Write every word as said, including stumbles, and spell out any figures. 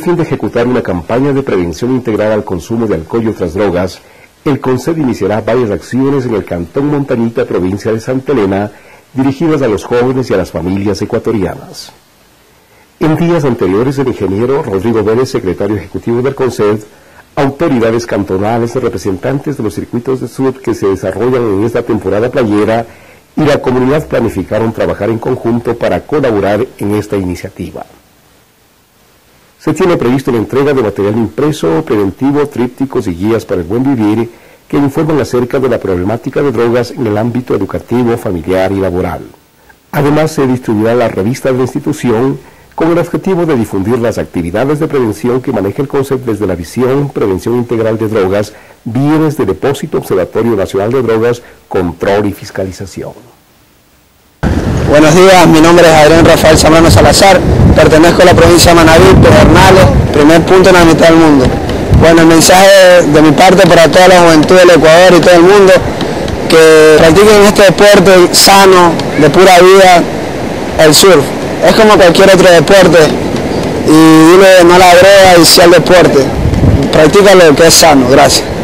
fin de ejecutar una campaña de prevención integral al consumo de alcohol y otras drogas, el CONCED iniciará varias acciones en el Cantón Montañita, provincia de Santa Elena, dirigidas a los jóvenes y a las familias ecuatorianas. En días anteriores, el ingeniero Rodrigo Vélez, secretario ejecutivo del CONCED, autoridades cantonales y representantes de los circuitos de sud que se desarrollan en esta temporada playera y la comunidad planificaron trabajar en conjunto para colaborar en esta iniciativa. Se tiene previsto la entrega de material impreso, preventivo, trípticos y guías para el buen vivir que informan acerca de la problemática de drogas en el ámbito educativo, familiar y laboral. Además, se distribuirá la revista de la institución con el objetivo de difundir las actividades de prevención que maneja el CONCED desde la visión, prevención integral de drogas, bienes de depósito, Observatorio Nacional de Drogas, control y fiscalización. Buenos días, mi nombre es Adrián Rafael Zambrano Salazar, pertenezco a la provincia de Manabí, Pedernales, primer punto en la mitad del mundo. Bueno, el mensaje de mi parte para toda la juventud del Ecuador y todo el mundo, que practiquen este deporte sano, de pura vida, el surf. Es como cualquier otro deporte y dile no a la droga y sí al deporte. Practica lo que es sano. Gracias.